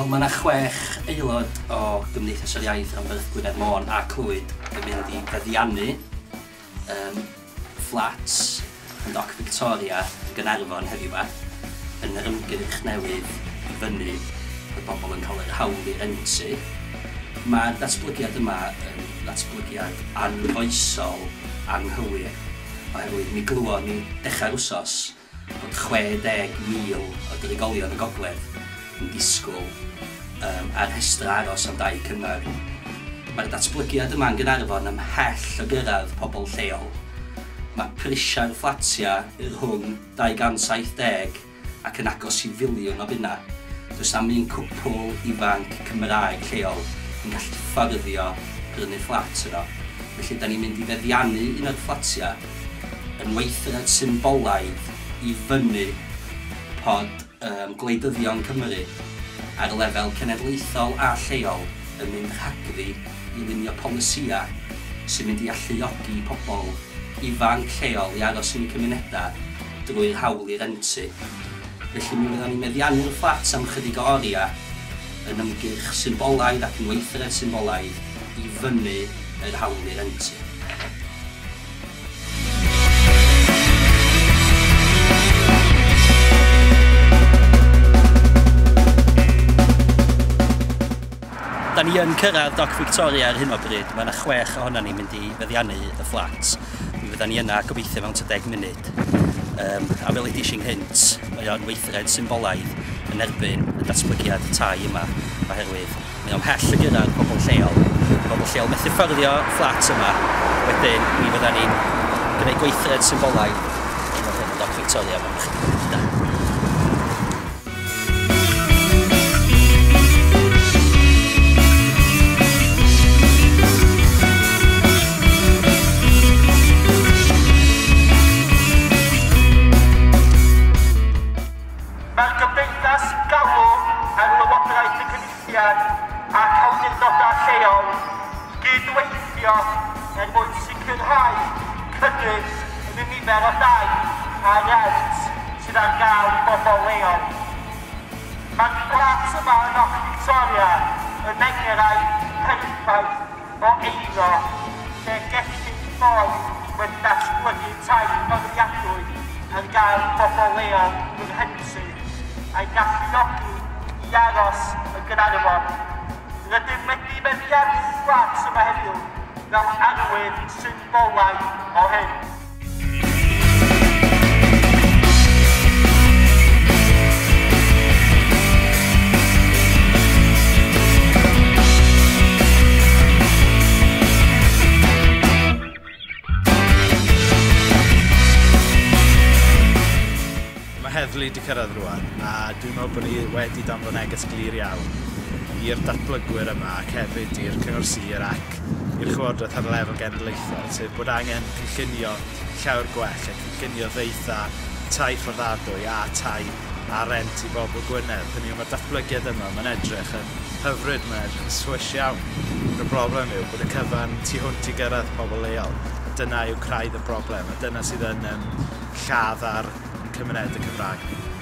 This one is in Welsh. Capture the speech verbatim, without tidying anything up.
Wel, mae yna chwech aelod o Cymdeithas yr Iaith am Fydd Gwynedd Môn a Clwyd yn mynd i feddiannu um, flats yn Doc Victoria yn Gaernarfon heddiw yma yn yr ymgyrch newydd i fyny y bobl yn cael yr hawl i rentu. Mae'r datblygiad yma yn datblygiad anfoesol anghywir oherwydd mi glywon ni dechrau'r wsos bod chwedeg mil o drigolion y gogledd yn disgwyl um, ar rhestr aros am dau cynnar. Mae'r datblygiad yma yn Gaernarfon ymhell o gyrraedd pobl lleol. Mae prisiau'r fflatiau rhwng dau gant saith deg ac yn agos i filiwn o bunna. Does am un cwpl ifanc Cymraeg lleol yn gallu fforddio prynu fflat yno. Felly, da ni'n mynd i feddiannu un o'r fflatiau yn weithred symbolaidd i fyny pod um, gwleidyddion Cymru ar lefel cenedlaethol a lleol yn mynd rhagddi i lunio polisia sy'n mynd i alluogi pobl ifanc lleol i aros yn eu cymunedau drwy'r hawl i rentu. Felly mi fyddwn ni'n meddiannu'r fflat am chydig o oriau yn ymgyrch symbolaidd ac yn weithred symbolaidd i fyny yr hawl i rentu. Da ni yn cyrraedd Doc Victoria ar hyn o bryd. Mae yna chwech ohonan ni'n mynd i feddiannu y fflat. Mi fyddan ni yna gobeithio mewn deg munud. Um, a fel ydych chi'n hynt, mae o'n weithred symbolaidd yn erbyn y datblygiad tai yma oherwydd mae o'n hell o gyrraedd pobl lleol. Pobl lleol methu fforddio fflat yma. Wedyn mi fyddan ni'n gwneud gweithred symbolaidd yn Doc Victoria mewn chydig munudau. Mae'r Cymdeithas galw ar lywodraeth y Cynulliad ac awdurdodau lleol gydweithio er mwyn sicrhau cynnydd yn y nifer o dai a rent sydd ar gael i bobl leol. Mae'r fflat yma yn Doc Victoria yn enghraifft perffaith o eiddo lle gellid modd wedi datblygu tai fforddiadwy ar gael i bobl leol yn Rentu a'i galluogi i aros yn Gaernarfon. Rydym wedi meddiannu fflat yma heddiw fel arwydd symbolaidd o hyn. Heddlu wedi cyrraedd rwan, a dwi'n meddwl bod ni wedi danfon neges glir iawn i'r datblygwyr yma ac hefyd i'r Cyngor Sir ac i'r Llywodraeth ar lefel genedlaethol, sef bod angen cynllunio llawer gwell ac cynllunio ddeitha tai fforddiadwy a tai a rent i bobl Gwynedd. Hynny yw, mae'r datblygiad yma, mae'n edrych yn hyfryd, mae'n edrych yn swish iawn. Y broblem yw bod y cyfan tu hwnt i gyrraedd pobl leol. Dyna yw craidd y broblem, a dyna sydd yn um, lladd ar cymunedau Cymraeg.